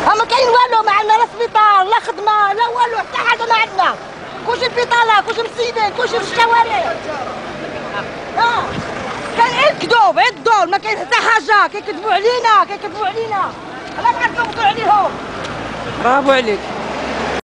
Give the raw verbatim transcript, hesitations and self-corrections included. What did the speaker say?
ما كاين والو، ما عندنا لا سبيطار لا خدمه لا والو، حتى حاجه ما عندنا. كلشي في البطاله، كلشي مسيدين، كلشي في الشوارع. اه كان غير الكذوب، غير الدول، ما كاين حتى حاجه. كيكذبوا علينا كيكذبوا علينا، انا كنكذبوا عليهم. برافو عليك.